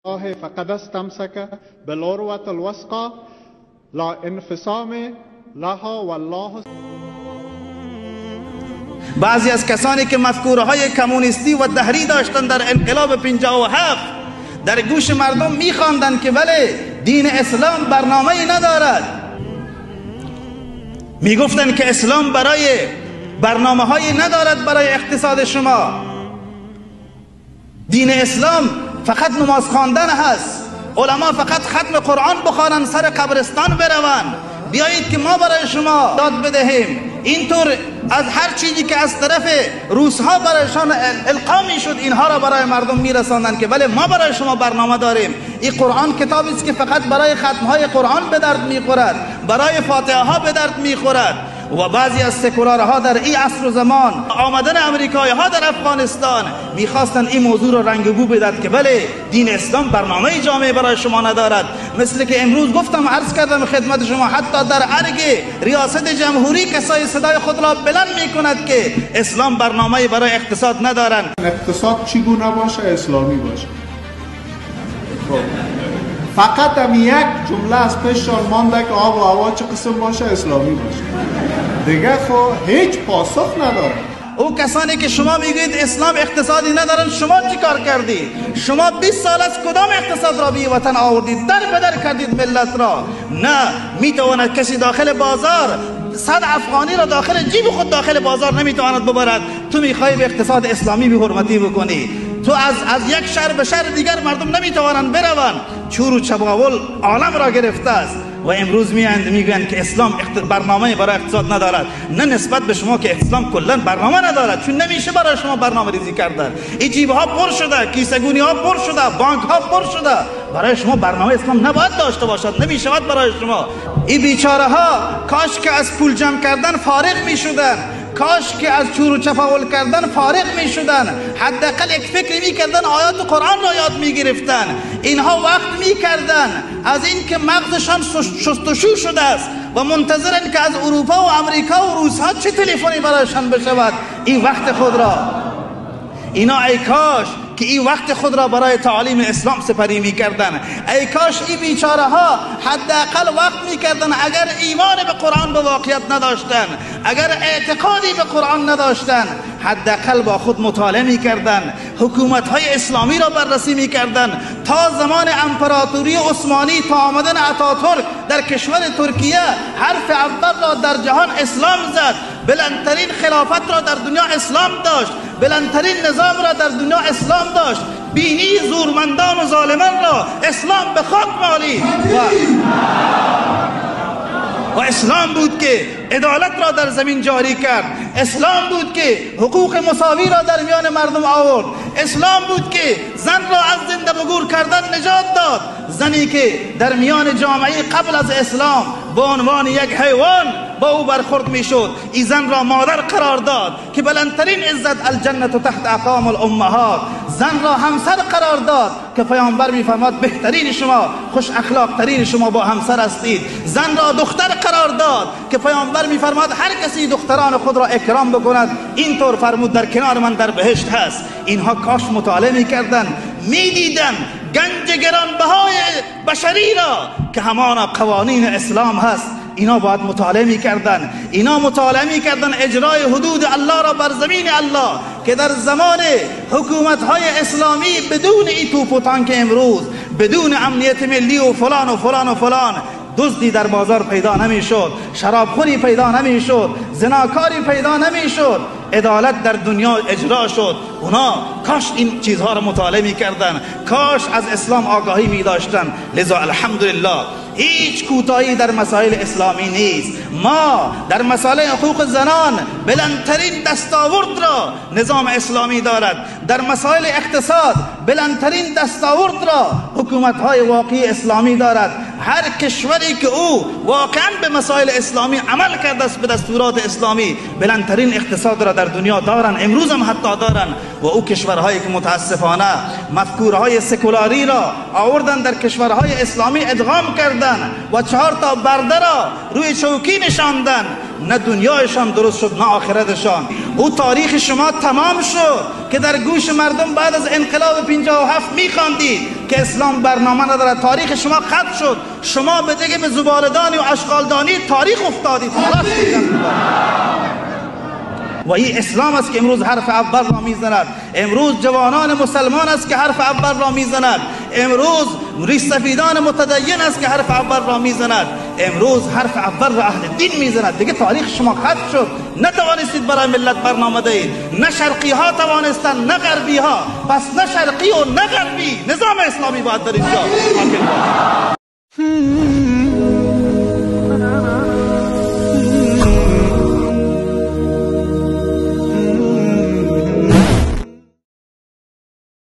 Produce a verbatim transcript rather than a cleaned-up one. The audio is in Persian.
فقد استمسك بالعروة الوثقى لا انفصام لها والله. بعضی از کسانی که مفکوره های کمونیستی و دهری داشتن در انقلاب پنجاه و هفت در گوش مردم میخواندن که بله دین اسلام برنامه ای ندارد، میگفتن که اسلام برای برنامه هایی ندارد برای اقتصاد شما، دین اسلام فقط نماز خواندن هست، علما فقط ختم قرآن بخوانند سر قبرستان بروند، بیایید که ما برای شما داد بدهیم. اینطور از هر چیزی که از طرف روس‌ها برایشان القا میشد اینها را برای مردم میرساندند که بله ما برای شما برنامه داریم. این قرآن کتابی است که فقط برای ختم‌های قرآن به درد میخورد، برای فاتحه ها به درد میخورد. و بعضی از سکولارها در این عصر و زمان آمدن امریکایی ها در افغانستان میخواستن این موضوع را رنگ و بو بدهد که بله دین اسلام برنامه جامعه برای شما ندارد. مثل که امروز گفتم عرض کردم خدمت شما، حتی در ارگ ریاست جمهوری کسای صدای خود را بلند میکند که اسلام برنامه برای اقتصاد ندارند. اقتصاد چگونه باشه؟ اسلامی باشه. فقط هم یک جمله از پیششان مانده که آب و هوا چه قسم باشه اسلامی باشه، دیگه خب هیچ پاسخ نداره. او کسانی که شما میگویید اسلام اقتصادی ندارن، شما چی کار کردید؟ شما بیست سال از کدام اقتصاد را به وطن آوردید؟ در بدر کردید ملت را. نه میتواند کسی داخل بازار صد افغانی را داخل جیب خود داخل بازار نمیتواند ببرد. تو میخوای به اقتصاد اسلامی بی حرمتی بکنی. تو از از یک شهر به شهر دیگر مردم نمیتوانند بروند. چور و چباول عالم را گرفته است و امروز میاند میگویند که اسلام برنامه برای اقتصاد ندارد. نه، نسبت به شما که اسلام کلا برنامه ندارد، چون نمیشه برای شما برنامه ریزی کردن. این جیب ها پر شده، کیسگونی ها پر شده، بانک ها پر شده. برای شما برنامه اسلام نباید داشته باشد، نمیشود برای شما. این بیچاره ها کاش که از پول جمع کردن فارغ میشدن، کاش که از چور و چپاول کردن فارغ می شدن، حداقل یک فکری می کردن، آیات قرآن را یاد می گرفتن. اینها وقت می کردن از این که مغزشان شستشو شده است و منتظرن که از اروپا و امریکا و روس ها چه تلفنی برایشان بشود. این وقت خود را اینا ای کاش که این وقت خود را برای تعالیم اسلام سپری می کردن. ای کاش این بیچاره ها حداقل وقت می کردن، اگر ایمان به قرآن به واقعیت نداشتن، اگر اعتقادی به قرآن نداشتن، حداقل با خود مطالعه می کردن، حکومت های اسلامی را بررسی می کردن. تا زمان امپراتوری عثمانی تا آمدن اتاتورک در کشور ترکیه حرف اول را در جهان اسلام زد. بلندترین خلافت را در دنیا اسلام داشت، بلندترین نظام را در دنیا اسلام داشت. بینی زورمندان و ظالمان را اسلام به خاک مالید و, و اسلام بود که عدالت را در زمین جاری کرد. اسلام بود که حقوق مساوی را در میان مردم آورد. اسلام بود که زن را از زنده به گور کردن نجات داد. زنی که در میان جامعه قبل از اسلام به عنوان یک حیوان با او برخورد میشد، این زن را مادر قرار داد که بلندترین عزت الجنة تحت اقدام الامهات. زن را همسر قرار داد که پیامبر میفرماد بهترین شما، خوش اخلاق ترین شما با همسر هستید. زن را دختر قرار داد که پیامبر میفرماد هر کسی دختران خود را اکرام بکند، اینطور فرمود در کنار من در بهشت هست. اینها کاش مطالعه میکردن، میدیدن گنج گرانبهای بشری را که همان قوانین اسلام هست. اینا باید مطالعه میکردن، اینا مطالعه میکردن اجرای حدود الله را بر زمین الله که در زمان حکومت های اسلامی بدون این توپ و تانک امروز، بدون امنیت ملی و فلان و فلان و فلان، دزدی در بازار پیدا نمیشد، شرابخوری پیدا نمیشد، زناکاری پیدا نمیشد، عدالت در دنیا اجرا شد. اونا کاش این چیزها را مطالعه میکردن، کاش از اسلام آگاهی میداشتن. لذا الحمدلله هیچ کوتاهی در مسائل اسلامی نیست. ما در مسائل حقوق زنان بلندترین دستاورد را نظام اسلامی دارد. در مسائل اقتصاد بلندترین دستاورد را حکومت های واقعی اسلامی دارد. هر کشوری که او واقعا به مسائل اسلامی عمل کرده است، به دستورات اسلامی، بلندترین اقتصاد را در دنیا دارن، امروز هم حتی دارن. و او کشورهایی که متاسفانه مفکورهای سکولاری را آوردن در کشورهای اسلامی ادغام کردن و چهار تا برده را روی چوکی نشاندن نه دنیایشان درست شد نه آخرتشان. او تاریخ شما تمام شد که در گوش مردم بعد از انقلاب پنجاه و هفت میخواندید که اسلام برنامه ندارد. تاریخ شما ختم شد. شما به دیگه به زبالدانی و اشغالدانی تاریخ افتادید. و این اسلام است که امروز حرف اول را میزند. امروز جوانان مسلمان است که حرف اول را میزند. امروز ریشسفیدان متدین است که حرف اول را میزند. امروز حرف اول را اهل دین میزند. دیگه تاریخ شما ختم شد. نتوانستید برای ملت برنامه دهید. نه شرقی ها توانستند نه غربی ها. پس نه شرقی و نه غربی، نظام اسلامی باید در اینجا حاکم باشد.